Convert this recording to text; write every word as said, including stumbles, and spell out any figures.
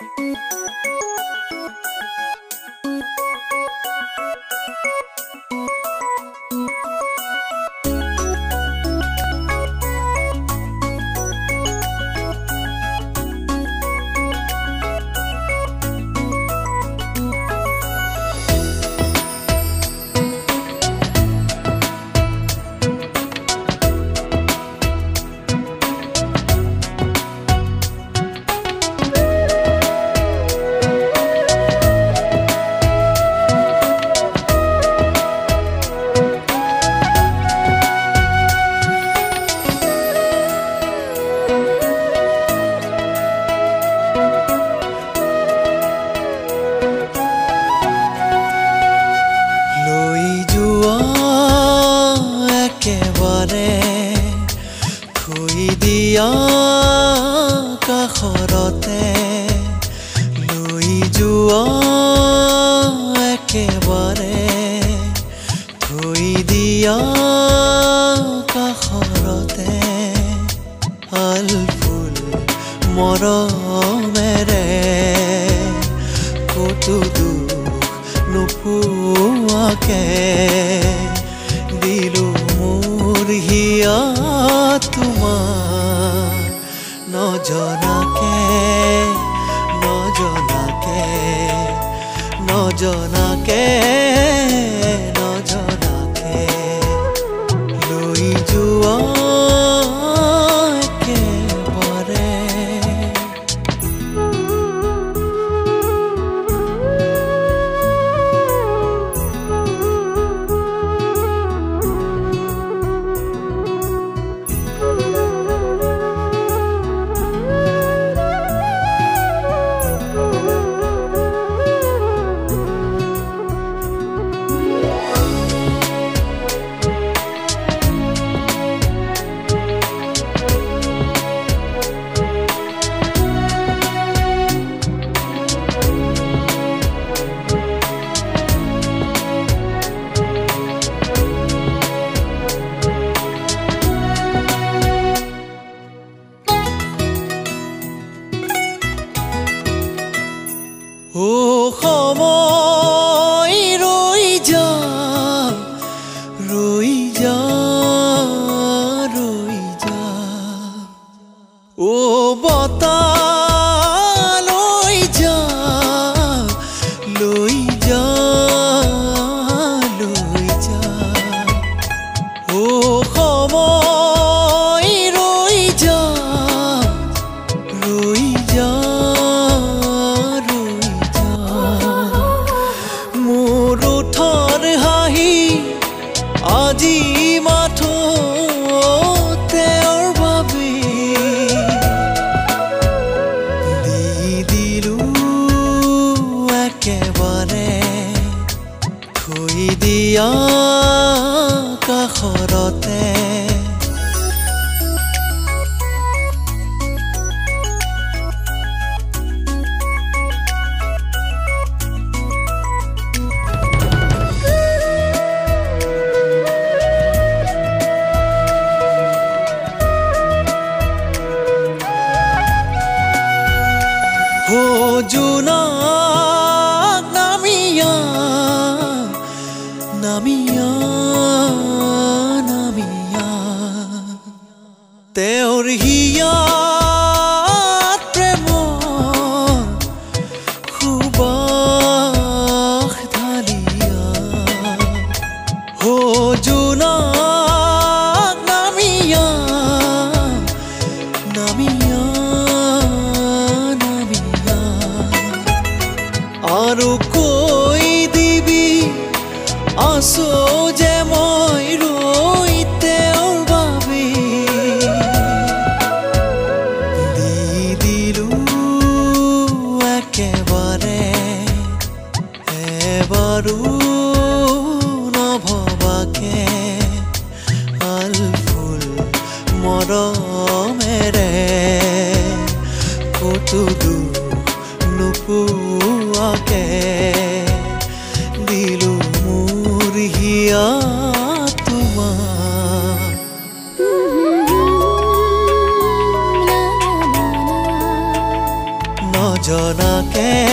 থৈ দিয়া কাষৰতে লৈ যোৱা একেবাৰে থৈ দিয়া কাষৰতে আল ফুল মৰমেৰে কতো দুখ নোপোৱাকে দিলো মোৰ হিয়া তোমাৰ নজনাকে নজনাকে নজনাকে নজনাকে লৈ যোৱা একেবাৰে ও সময় ৰৈ যা ৰৈ যা ৰৈ যা ও বতাহ লৈ যা লৈ যা লৈ যা ও সময় ৰৈ যা ৰৈ যা আজি মাথো তেওঁৰ বাবে দি দিলো একেবাৰে থৈ দিয়া কাষৰতে ও জোনাক নামিয়া নামিয়া নামিয়া তেওঁৰ হিয়াত প্ৰেমৰ সুবাস ঢালিয়া ও জোনাক নামিয়া নামিয়া আৰু কৈ দিবি আছো যে মই ৰৈ তেওঁৰ বাবে দি দিলো একেবাৰে এবাৰো নভবাকে আল ফুল মৰমেৰে কতো দুখ নোপোৱাকে দিলো মোৰ হিয়া তোমাৰ নজনাকে